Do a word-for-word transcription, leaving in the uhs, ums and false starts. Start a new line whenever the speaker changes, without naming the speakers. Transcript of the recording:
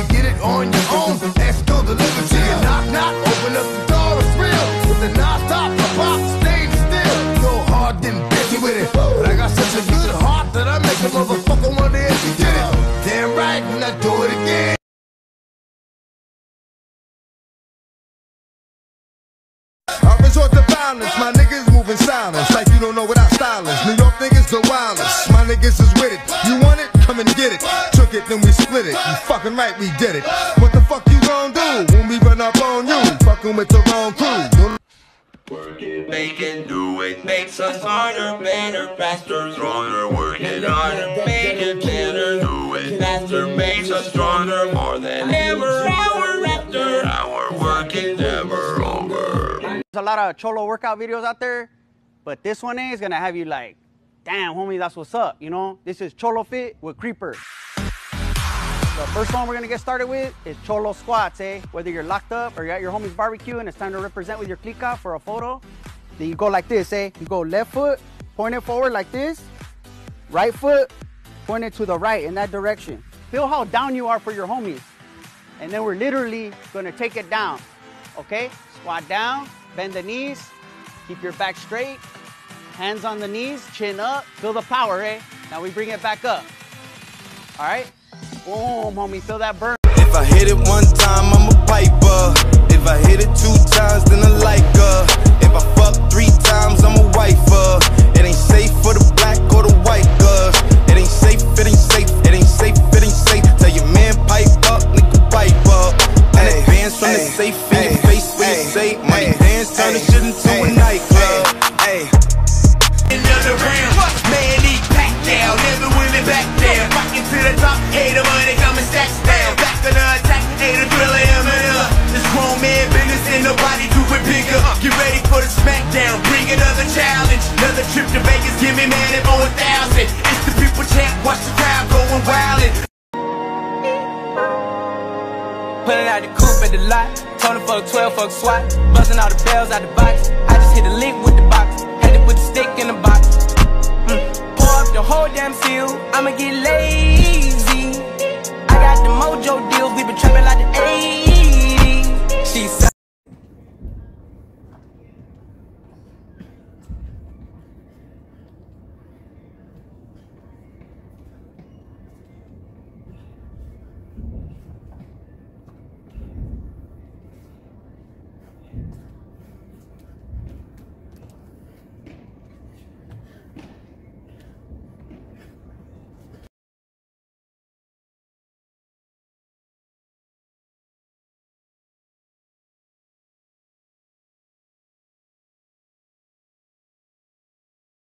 you get it on your own. Ask go deliver to you. Knock, knock, open up the door, it's real. With the non-stop, the box, stay still. Go hard, then busy with it. But I got such a good heart that I make a motherfucker wonder if you did it. Damn right, and I do it again. I resort to violence, my niggas moving silence. Like you don't know what I stylist. New York niggas the wildest, my niggas is with it. You want it? Come and get it. Took it, then we split it. You fucking right, we did it. What the fuck you gon' do when we run up on you? Fucking with the wrong crew.
Work it, make it, do it, makes us harder, better, faster, stronger. Work it harder, make it better, do it faster, makes us stronger, more than ever, hour after hour, working never over.
There's a lot of cholo workout videos out there, but this one is gonna have you like, damn, homie, that's what's up, you know? This is Cholo Fit with Creeper. The first one we're gonna get started with is Cholo squats, eh? Whether you're locked up or you're at your homie's barbecue and it's time to represent with your clica for a photo, then you go like this, eh? You go left foot, point it forward like this, right foot, point it to the right in that direction. Feel how down you are for your homies. And then we're literally gonna take it down, okay? Squat down, bend the knees, keep your back straight, hands on the knees, chin up, feel the power, eh? Now we bring it back up, all right? Boom, homie, feel that burn.
If I hit it one time, I'm a piper. If I hit it two times, then I like her. If I fuck three times, I'm a wifer. It ain't safe for the black or the white girls. It ain't safe, it ain't safe, it ain't safe, it ain't safe. Tell your man pipe up, nigga pipe up. And advance from the safe in your face when you say money dance, turn the shit into a nightclub. Hey.
Another round, man, he packed down, never women back down. Rockin' to the top, hey, the money coming stacks down. Back to the attack, hey, the thriller, I'm in up. This grown man business and nobody do it bigger. Get ready for the smackdown, bring another challenge. Another trip to Vegas, give me man at one thousand. It's the people champ, watch the crowd going wildin'.
Pulling out the coupe at the lot, told him fuck twelve, fuck SWAT. Buzzing all the bells out the box, I just hit a link with the box. Had to put the stick in the box. Mm. Pour up the whole damn seal, I'ma get lazy.